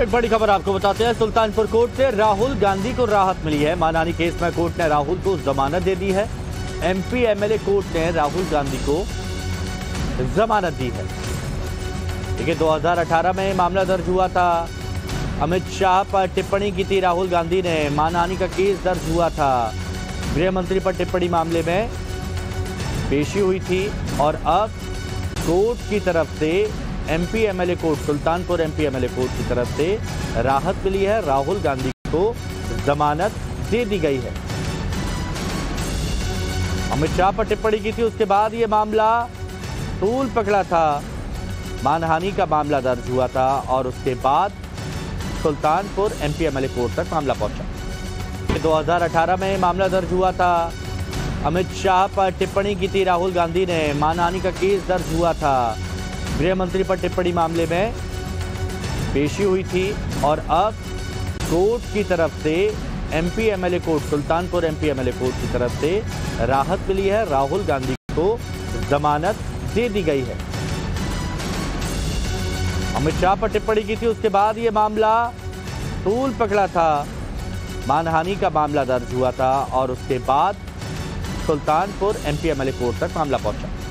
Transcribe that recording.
एक बड़ी खबर आपको बताते हैं। सुल्तानपुर कोर्ट से राहुल गांधी को राहत मिली है। मानहानि केस में कोर्ट ने राहुल को जमानत दे दी है। एमपी एमएलए कोर्ट ने राहुल गांधी को जमानत दी है। देखिए 2018 में मामला दर्ज हुआ था। अमित शाह पर टिप्पणी की थी राहुल गांधी ने। मानहानि का केस दर्ज हुआ था। गृह मंत्री पर टिप्पणी मामले में पेशी हुई थी और अब कोर्ट की तरफ से MP MLA court, Sultanpur MP MLA court की तरफ से राहत मिली है। राहुल गांधी को जमानत दे दी गई है। अमित शाह पर टिप्पणी की थी, उसके बाद ये मामला तूल पकड़ा था। मानहानि का मामला दर्ज हुआ था और उसके बाद सुल्तानपुर एमपी एमएलए कोर्ट तक मामला पहुंचा। 2018 में मामला दर्ज हुआ था। अमित शाह पर टिप्पणी की थी राहुल गांधी ने। मानहानि का केस दर्ज हुआ था। गृह मंत्री पर टिप्पणी मामले में पेशी हुई थी और अब कोर्ट की तरफ से MP MLA court, Sultanpur MP MLA court की तरफ से राहत मिली है। राहुल गांधी को जमानत दे दी गई है। अमित शाह पर टिप्पणी की थी, उसके बाद ये मामला तूल पकड़ा था। मानहानि का मामला दर्ज हुआ था और उसके बाद सुल्तानपुर एमपी एमएलए कोर्ट तक मामला पहुंचा।